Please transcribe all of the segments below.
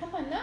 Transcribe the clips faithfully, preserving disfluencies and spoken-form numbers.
Tama na.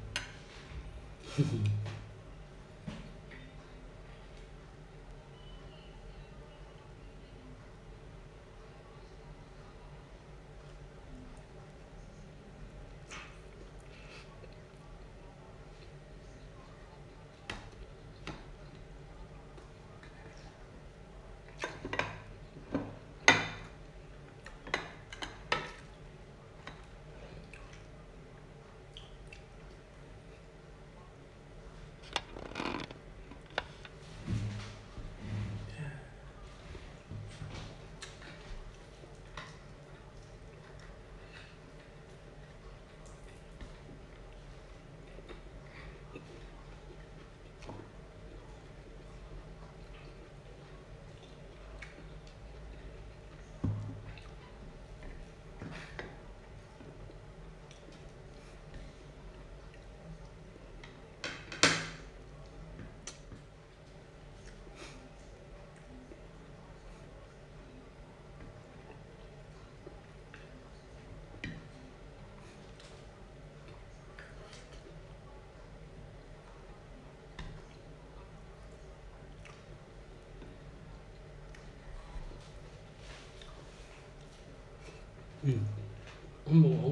Hmm. Ang buo.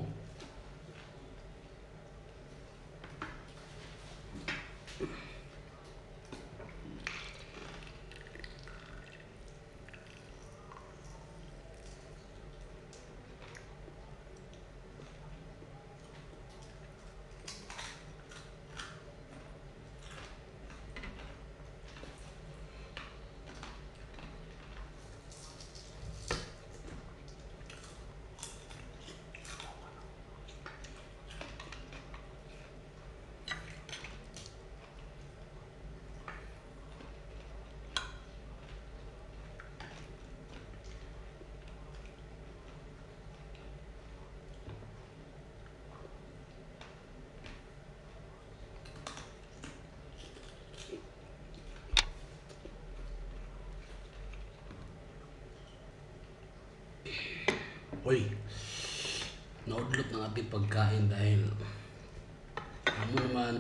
Uy, naudlot ng ating pagkain dahil ano naman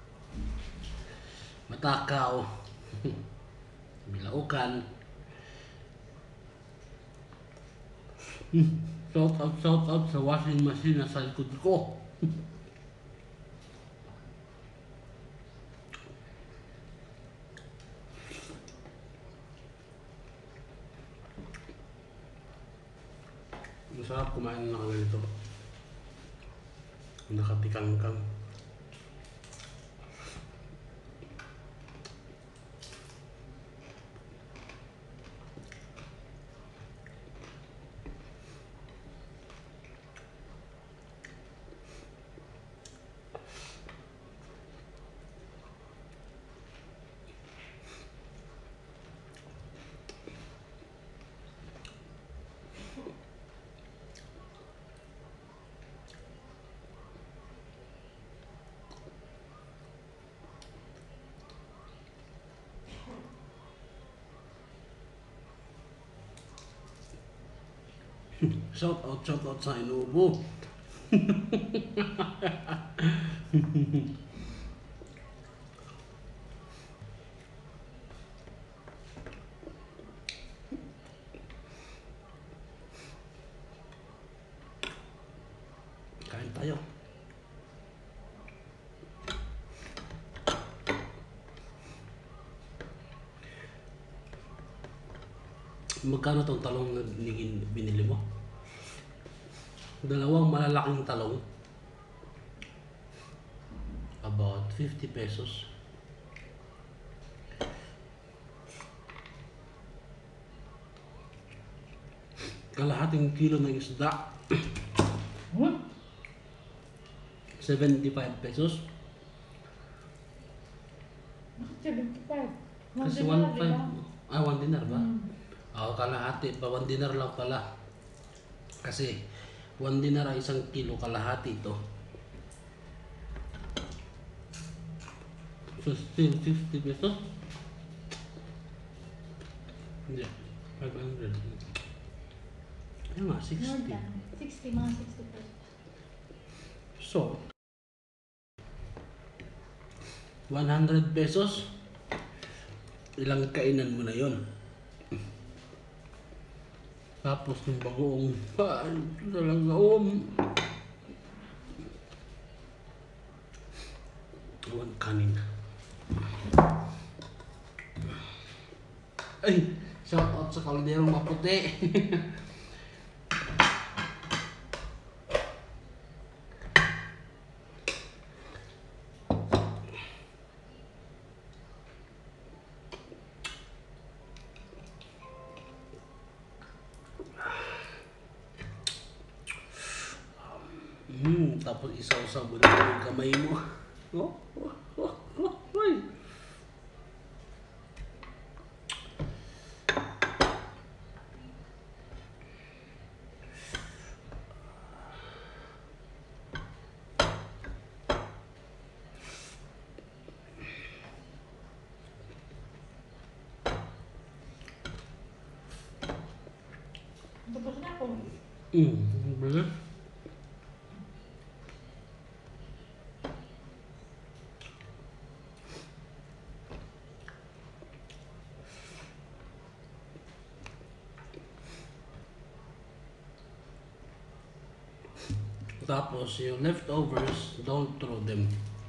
matakaw, bilaukan. Shout out, shout out sa washing machine na sa likod ko. Masarap kumain ng ganito. Nakatikang-kang. Shout out, shout out sa inubo. Kain tayo. Magkano tong talong na binili mo? Dalawang malalaking talong. About fifty pesos. Kalahating kilo ng isda. seventy-five pesos. seventy-five. Kasi one five. Ah, one dinar ba? Hmm. Oo, kalahati pa. One dinar lang pala. Kasi one dinar ay isang kilo, kalahati ito. So still fifty pesos? Hindi. five hundred. Ayun nga, sixty. sixty, mga sixty pesos. So, one hundred pesos. Ilang kainan mo na yon. Tapos yung bagoong, ay, talaga um. Awan kanin. Ay, shout out sa kalderong maputi. Hmm, tapos isaw-saw mo na yung kamay mo. Oh, oh, oh, oh, oh. Tapos na ako. Hmm, bener. Tapos yung leftovers, don't throw them.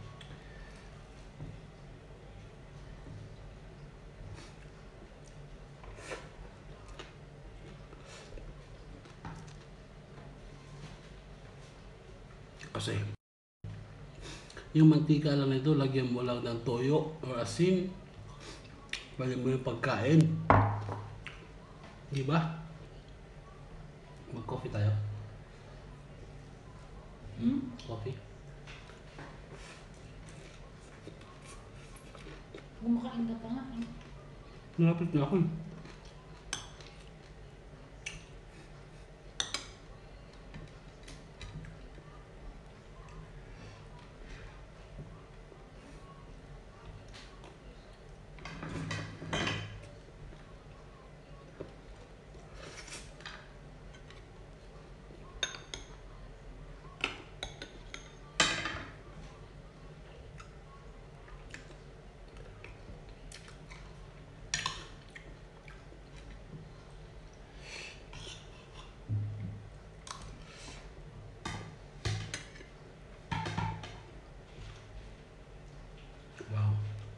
Kasi yung mantika lang nito, lagyan mo lang ng toyo o asin. Lagyan mo yung pagkain. Di ba? Mag-coffee tayo. Hmm? Coffee? Kumakain ka pa nga. Eh. Nalapit na ako eh. Wow.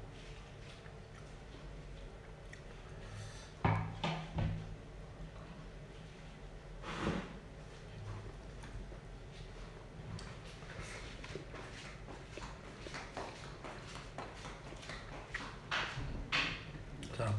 Sarap.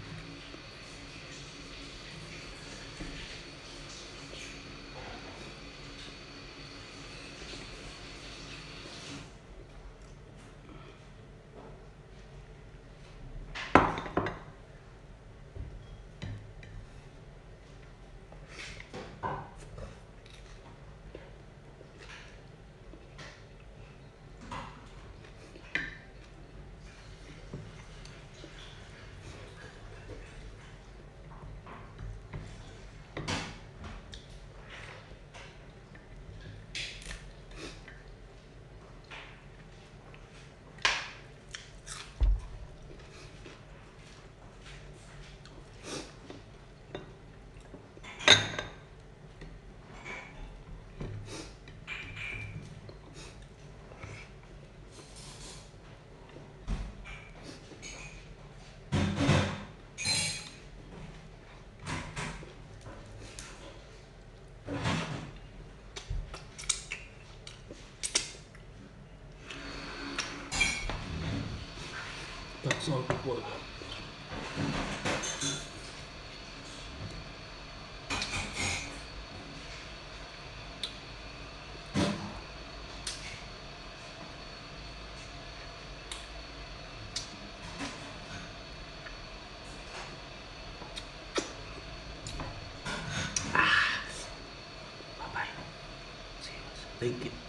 That's all people. Bye bye. See you. Thank you.